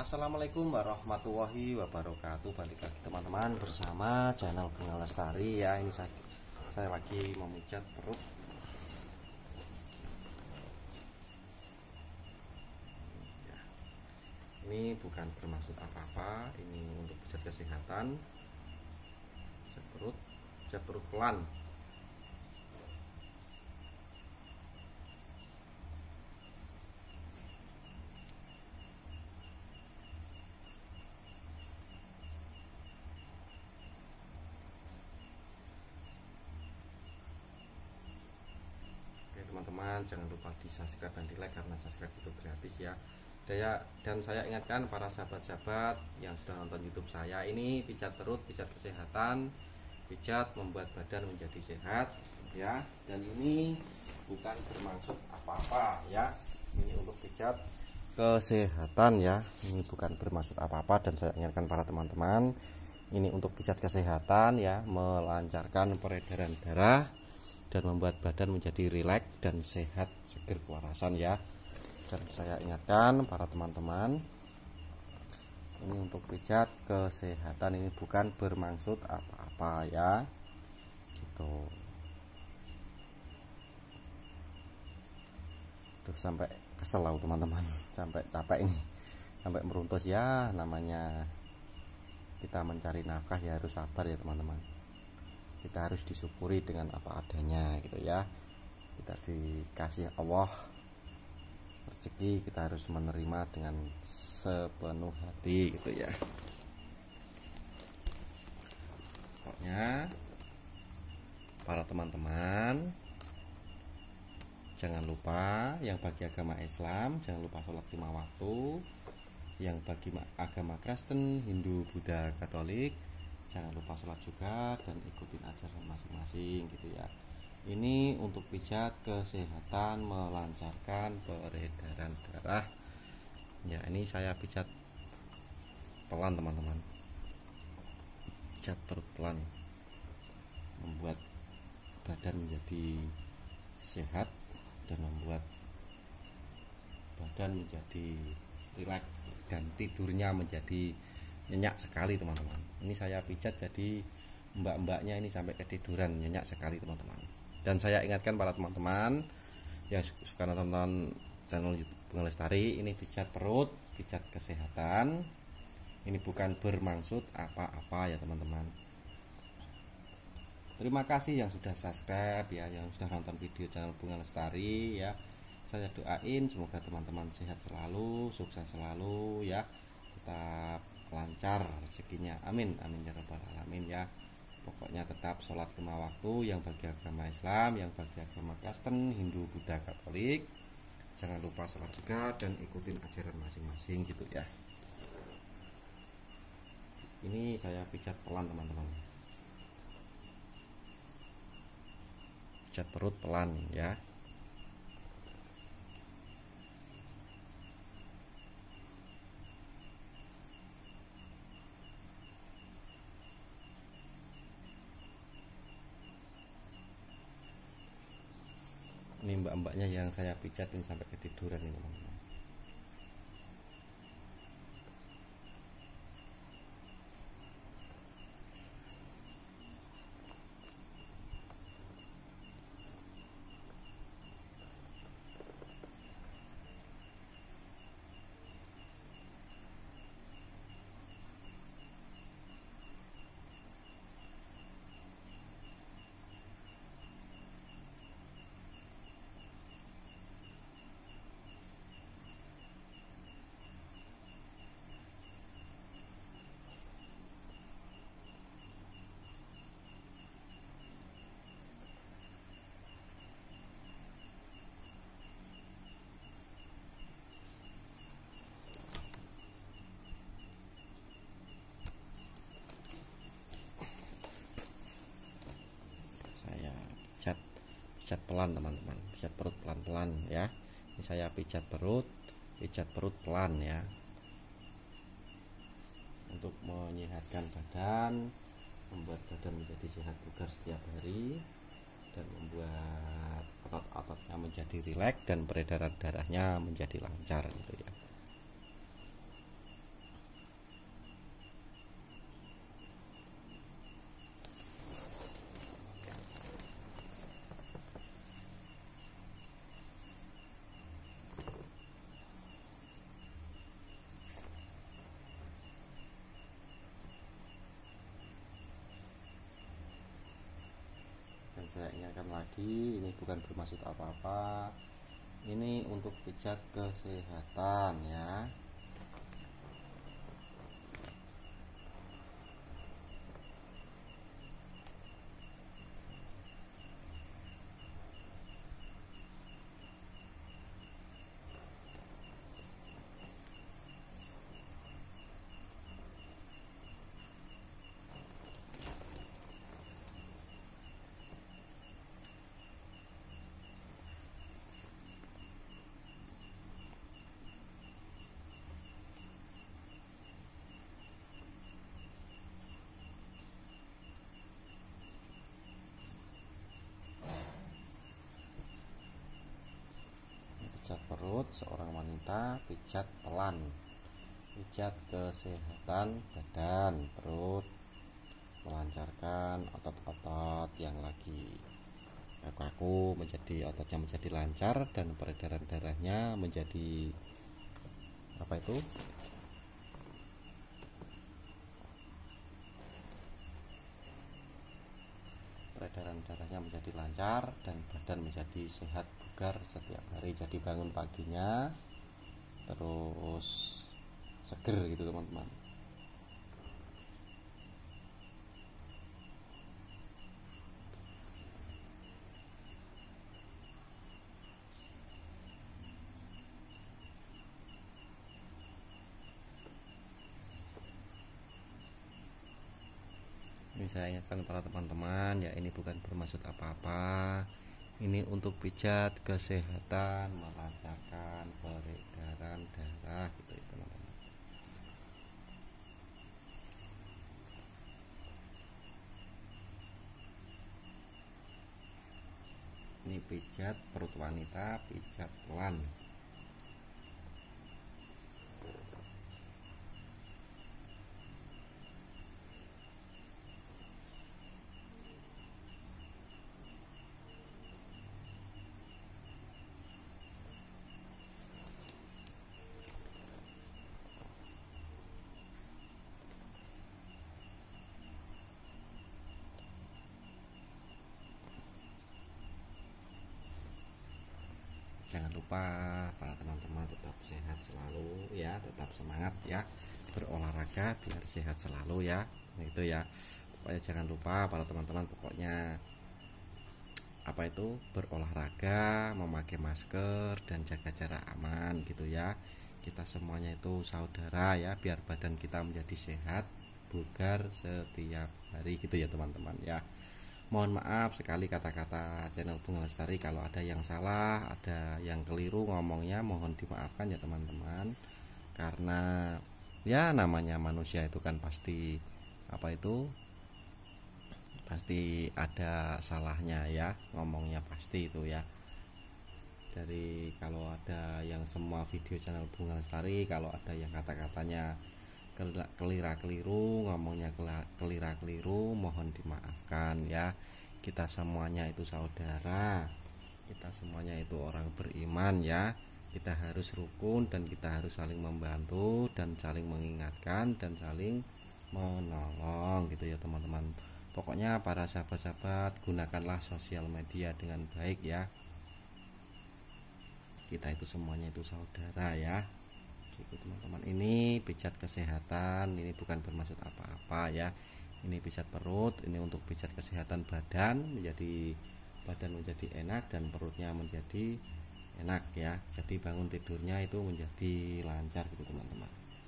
Assalamualaikum warahmatullahi wabarakatuh. Balik lagi teman-teman bersama channel Bunga Lestari ya. Ini saya lagi memijat perut. Ini bukan bermaksud apa-apa, ini untuk pijat kesehatan. Pijat perut pelan. Teman-teman, jangan lupa di subscribe dan di like karena subscribe itu gratis ya. Dan saya ingatkan para sahabat-sahabat yang sudah nonton YouTube saya, ini pijat perut, pijat kesehatan, pijat membuat badan menjadi sehat ya. Dan ini bukan bermaksud apa-apa ya. Ini untuk pijat kesehatan ya. Ini bukan bermaksud apa-apa, dan saya ingatkan para teman-teman, ini untuk pijat kesehatan ya, melancarkan peredaran darah dan membuat badan menjadi rileks dan sehat, seger kewarasan ya. Dan saya ingatkan para teman-teman, ini untuk pijat kesehatan, ini bukan bermaksud apa-apa ya, gitu. Tuh sampai kesel lah teman-teman, sampai capek ini, sampai meruntus ya. Namanya kita mencari nafkah ya, harus sabar ya teman-teman. Kita harus disyukuri dengan apa adanya gitu ya. Kita dikasih Allah rezeki, kita harus menerima dengan sepenuh hati gitu ya. Pokoknya para teman-teman, jangan lupa yang bagi agama Islam jangan lupa sholat 5 waktu, yang bagi agama Kristen, Hindu, Buddha, Katolik jangan lupa sholat juga dan ikutin ajaran masing-masing gitu ya. Ini untuk pijat kesehatan, melancarkan peredaran darah ya. Ini saya pijat pelan teman-teman, pijat perut pelan, membuat badan menjadi sehat dan membuat badan menjadi rileks dan tidurnya menjadi nyenyak sekali teman-teman. Ini saya pijat jadi mbak-mbaknya ini sampai ketiduran, nyenyak sekali teman-teman. Dan saya ingatkan para teman-teman yang suka nonton channel YouTube Bunga Lestari, ini pijat perut, pijat kesehatan, ini bukan bermaksud apa-apa ya teman-teman. Terima kasih yang sudah subscribe ya, yang sudah nonton video channel Bunga Lestari ya. Saya doain semoga teman-teman sehat selalu, sukses selalu ya, tetap lancar rezekinya, amin amin ya rabbal alamin ya. Pokoknya tetap sholat 5 waktu, yang bagi agama Islam, yang bagi agama Kristen, Hindu, Buddha, Katolik jangan lupa sholat juga dan ikutin ajaran masing-masing gitu ya. Ini saya pijat pelan teman-teman, pijat perut pelan ya. Ini mbak-mbaknya yang saya pijatin sampai ketiduran ini teman-teman. Pijat pelan teman-teman, pijat perut pelan-pelan ya. Ini saya pijat perut pelan ya, untuk menyehatkan badan, membuat badan menjadi sehat bugar setiap hari, dan membuat otot-ototnya menjadi rileks dan peredaran darahnya menjadi lancar gitu ya. lagi, ini bukan bermaksud apa-apa, ini untuk pijat kesehatan ya. Pijat perut seorang wanita, pijat pelan, pijat kesehatan badan, perut, melancarkan otot-otot yang lagi kaku menjadi ototnya menjadi lancar dan peredaran darahnya menjadi apa itu? Peredaran darahnya menjadi lancar dan badan menjadi sehat bugar setiap hari. Jadi bangun paginya terus seger gitu teman-teman. Ini saya ingatkan para teman-teman ya, ini bukan bermaksud apa-apa, ini untuk pijat kesehatan, melancarkan peredaran darah gitu ya teman-teman. Ini pijat perut wanita, pijat pelan. Jangan lupa para teman-teman tetap sehat selalu ya, tetap semangat ya, berolahraga biar sehat selalu ya, itu ya. Pokoknya jangan lupa para teman-teman, pokoknya apa itu, berolahraga, memakai masker dan jaga jarak aman gitu ya. Kita semuanya itu saudara ya, biar badan kita menjadi sehat, bugar setiap hari gitu ya teman-teman ya. Mohon maaf sekali kata-kata channel Bunga Lestari kalau ada yang salah, ada yang keliru ngomongnya, mohon dimaafkan ya teman-teman. Karena ya namanya manusia itu kan pasti apa itu, pasti ada salahnya ya, ngomongnya pasti itu ya. Jadi kalau ada yang semua video channel Bunga Lestari, kalau ada yang kata-katanya kelira-keliru, ngomongnya kelira-keliru, mohon dimaafkan ya. Kita semuanya itu saudara, kita semuanya itu orang beriman ya. Kita harus rukun dan kita harus saling membantu dan saling mengingatkan dan saling menolong gitu ya teman-teman. Pokoknya para sahabat-sahabat, gunakanlah sosial media dengan baik ya. Kita itu semuanya itu saudara ya. Gitu teman-teman, ini pijat kesehatan, ini bukan bermaksud apa-apa ya. Ini pijat perut, ini untuk pijat kesehatan badan, menjadi badan menjadi enak dan perutnya menjadi enak ya. Jadi bangun tidurnya itu menjadi lancar gitu teman-teman.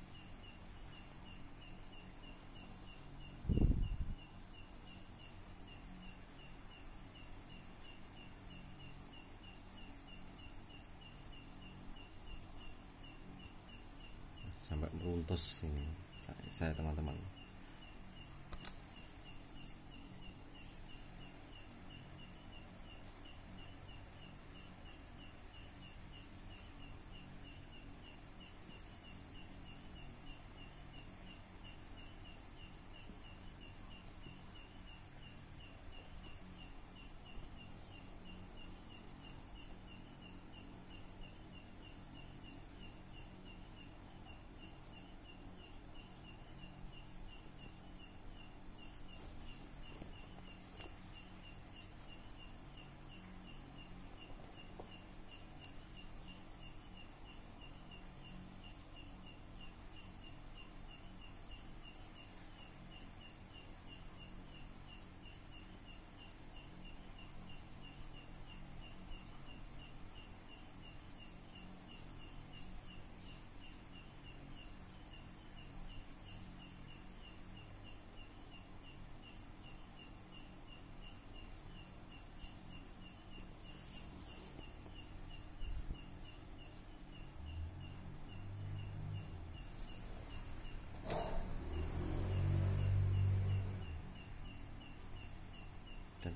Sampai meruntus ini saya teman-teman.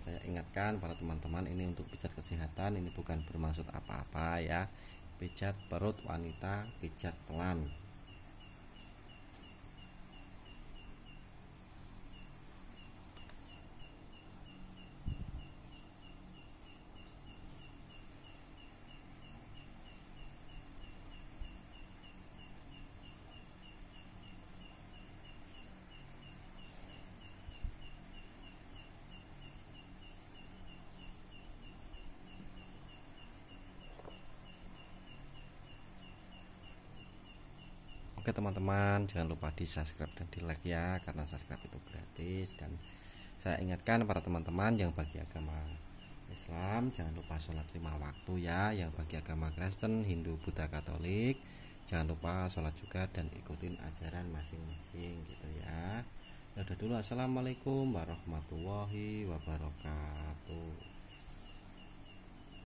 Saya ingatkan para teman-teman, ini untuk pijat kesehatan, ini bukan bermaksud apa-apa ya. Pijat perut wanita, pijat pelan. Oke teman-teman, jangan lupa di subscribe dan di like ya, karena subscribe itu gratis. Dan saya ingatkan para teman-teman yang bagi agama Islam, jangan lupa sholat 5 waktu ya. Yang bagi agama Kristen, Hindu, Buddha, Katolik, jangan lupa sholat juga dan ikutin ajaran masing-masing gitu ya. Ya udah dulu, assalamualaikum warahmatullahi wabarakatuh.